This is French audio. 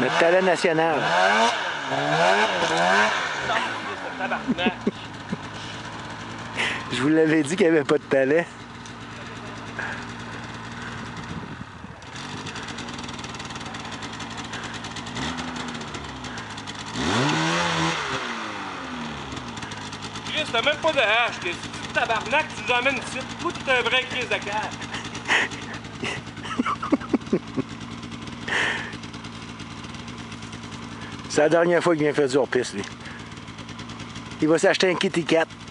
Notre talent national. Je vous l'avais dit qu'il n'y avait pas de talent. Chris, t'as même pas de hache. Si tu tabarnak, tu nous emmènes ici. Toi, t'es un vrai Chris de cave. C'est la dernière fois qu'il vient faire du hors-piste, lui. Il va s'acheter un Kitty Cat.